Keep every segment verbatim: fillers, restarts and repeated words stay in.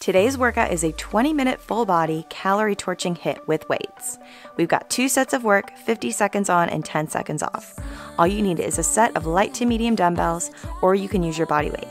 Today's workout is a twenty minute full body calorie torching HIIT with weights. We've got two sets of work, fifty seconds on and ten seconds off. All you need is a set of light to medium dumbbells, or you can use your body weight.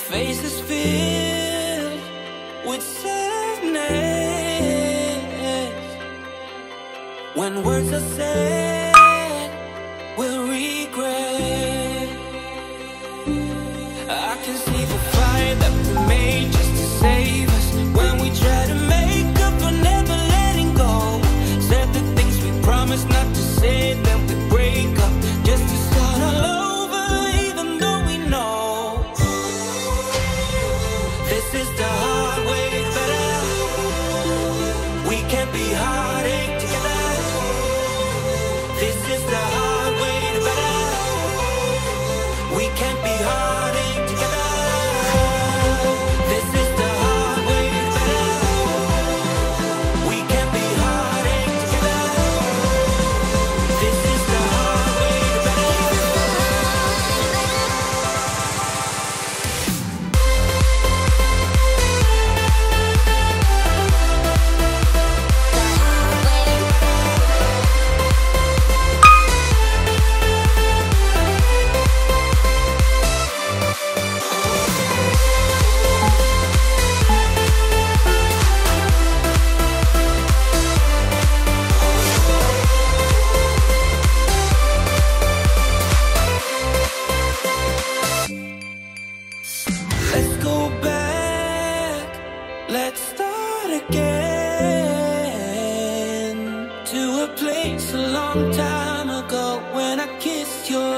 Faces filled with sadness. When words are said, we'll regret. I can see the fire that we made just to save us. When we try to make up for never letting go. Said the things we promised not to say, then we break up just to start all over, even though we know this is the hard way better. We can't be heartache together. This is the hard way better. We can't be heartache together. This is the hard way better. We can't be heartache together. This is the hard way better. Let's go back, let's start again, to a place a long time ago when I kissed your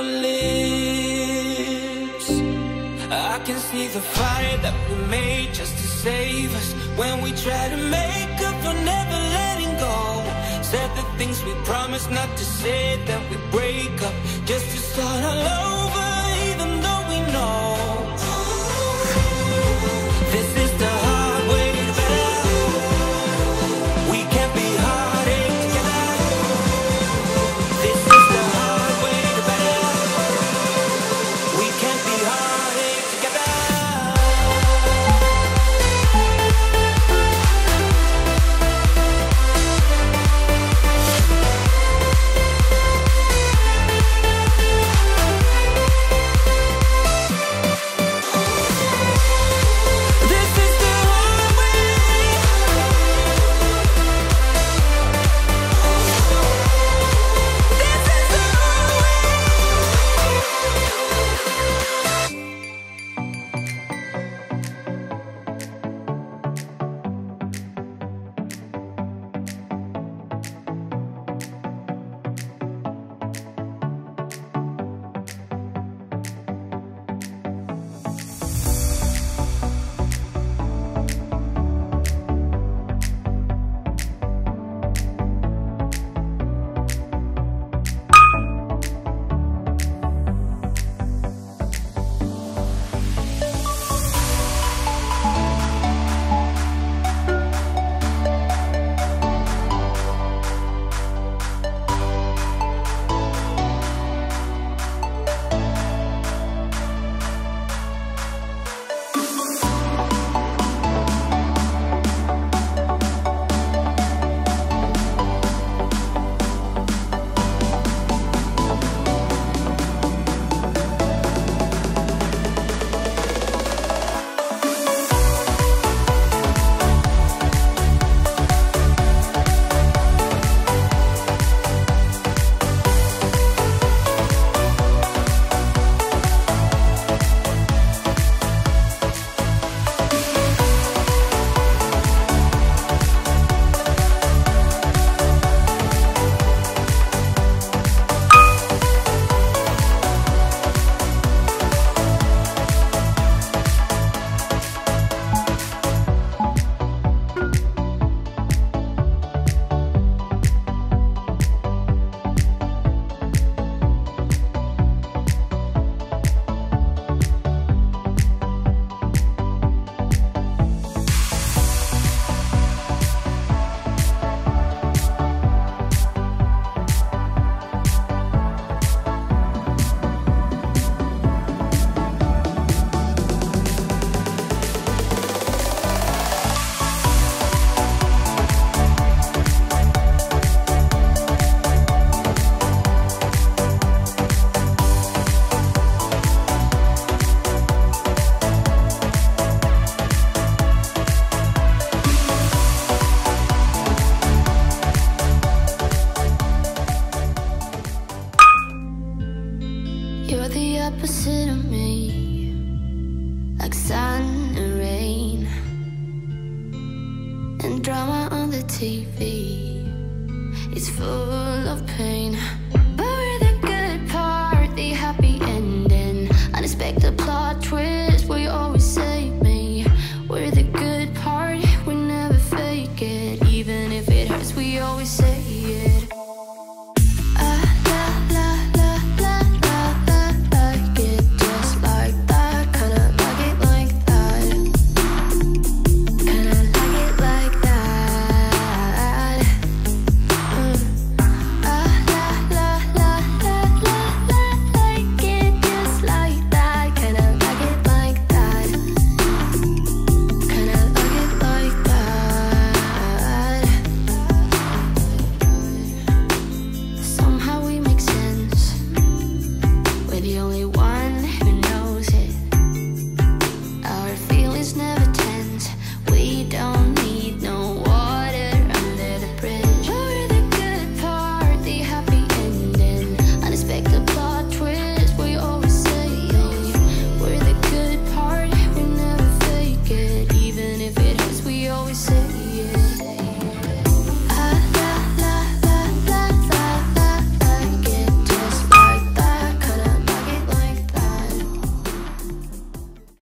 lips. I can see the fire that we made just to save us. When we try to make up for never letting go. Said the things we promised not to say, then we break up just to start all over, even though we know this is the hard way better. We can't be heartache together. This is the hard way better. We can't be heartache together. like sun and rain, and drama on the T V is full of pain. But we're the good part, the happy ending, unexpected plot twist where you always save me. We're the good part, we never fake it, even if it hurts, we always say it. We always say